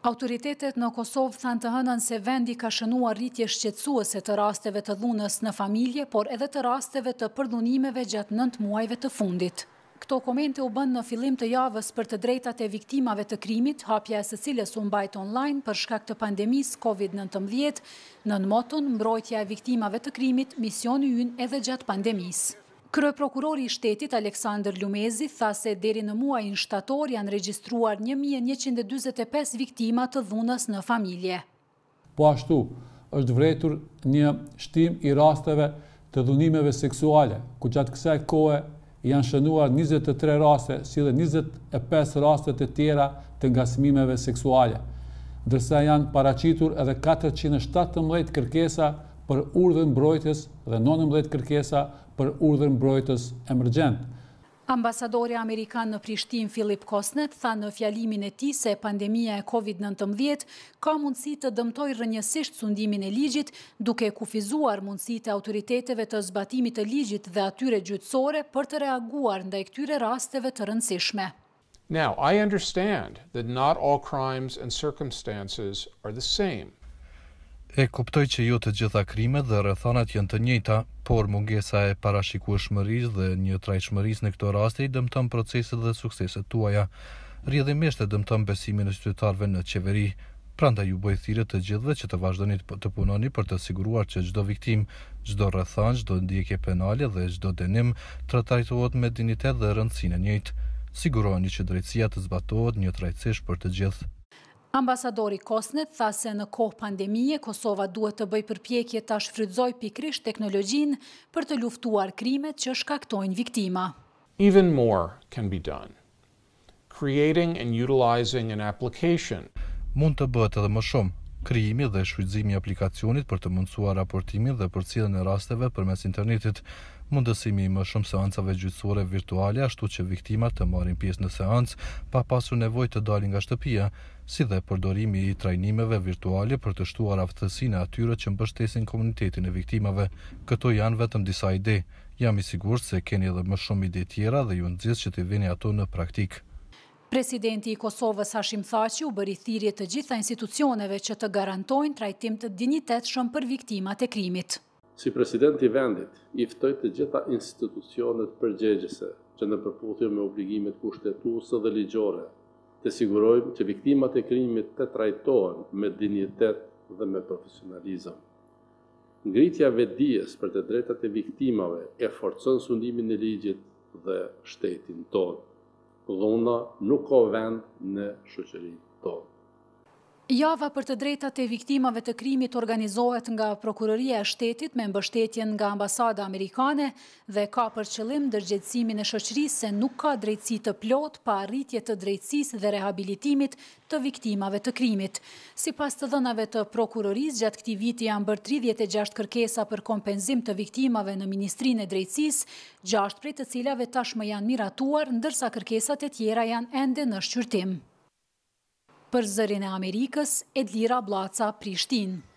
Autoritetet në Kosovë thanë të hënën se vendi ka shënuar rritje shqetësuese të rasteve të dhunës në familje, por edhe të rasteve të përdhunimeve gjatë 9 muajve të fundit. Këto komente u bënë në fillim të javës për të drejtat e viktimave të krimit, hapja e së cilës u mbajt online për shkak të pandemisë COVID-19, nën moton mbrojtja e viktimave të krimit, misioni ynë edhe gjatë pandemisë. Kryeprokurori i shtetit Aleksandër Lumezi tha se deri në muajin shtator janë regjistruar 1145 viktima të dhunës në familje. Po ashtu, është vërtetur një shtim i rasteve të dhunimeve seksuale, ku gjatë kësaj kohe janë shënuar 23 raste, si dhe 25 raste të tjera të ngasmimeve seksuale, ndërsa janë paraqitur edhe 417 kërkesa për urdhër mbrojtës dhe 19 kërkesa për urdhër mbrojtës emergjent. Ambasadori Amerikan në Prishtinë Philip Kosnet tha në fjalimin e tij se pandemia e COVID-19 ka mundësi të dëmtojë rrënjësisht sundimin e ligjit, duke kufizuar mundësitë e autoriteteve të zbatimit të ligjit dhe atyre gjyqësore për të reaguar ndaj këtyre rasteve të rëndësishme. Now, I understand that not all crimes and circumstances are the same. E kuptoj që jo të gjitha krimet dhe rrethanat janë të njëjta, por mungesa e parashikueshmërisë dhe një trajtshmërisë në këto raste i dëmton proceset dhe sukseset tuaja. Rrjedhimisht e dëmton besimin e qytetarëve në qeveri. Prandaj ju bëj thirrje të gjithëve që të vazhdoni të punoni për të siguruar që çdo viktim, çdo rrethan, çdo ndjekje penale dhe çdo dënim trajtohet me dinjitet dhe rëndësinë e njëjtë. Siguroheni që drejtësia të zbatohet njëtrajtësisht për të gjithë. Ambasadori Kosnet tha se në kohë pandemie, Kosova duhet të bëj përpjekje ta shfrytëzoj pikërisht teknologjinë për të luftuar krimet që shkaktojnë viktima. Even more can be done. Creating and utilizing an application. Mund të bëhet edhe më shumë. Krijimi dhe shfrytëzimi i aplikacionit për të mundësuar raportimin dhe përcjelljen e rasteve përmes internetit, mundësimi i më shumë seancave gjyqësore virtuale, ashtu që viktimat të marrin pjesë në seancë pa pasur nevojë të dalin nga shtëpia, si dhe përdorimi i trajnimeve virtuale për të shtuar aftësinë e atyre që mbështesin komunitetin e viktimave. Këto janë vetëm disa ide. Jam i sigurt se keni edhe më shumë ide tjera dhe ju nxjerr që të vini ato në praktik. Presidenti i Kosovës Hashim Thaçi u bëri thirrje të gjitha institucioneve që të garantojnë trajtim të dinjitetshëm për viktimat e krimit. Si president i vendit, i ftoj të gjitha institucionet përgjegjëse që në përputhje me obligimet kushtetuese dhe ligjore, të sigurojmë që viktimat e krimit të trajtohen me dinjitet dhe me profesionalizëm. Ngritja vetdijes për të drejtat e viktimave e forcon sundimin e ligjit dhe shtetin tonë. Dhuna nuk ka vend në shoqërinë tonë. Java për të drejtat e viktimave të krimit organizohet nga Prokuroria e Shtetit me mbështetjen nga Ambasada Amerikane dhe ka për qëllim ndërgjegjësimin e shoqërisë se nuk ka drejtësi të plotë pa arritje të drejtësisë dhe rehabilitimit të viktimave të krimit. Sipas të dhënave të prokurorisë, gjatë këtij viti janë bërë 36 kërkesa për kompenzim të viktimave në Ministrinë e Drejtësisë, 6 prej të cilave tashmë janë miratuar, ndërsa kërkesat e tjera janë ende në shqyrtim. Për Zërin e Amerikës, Edlira Blaca, Prishtinë.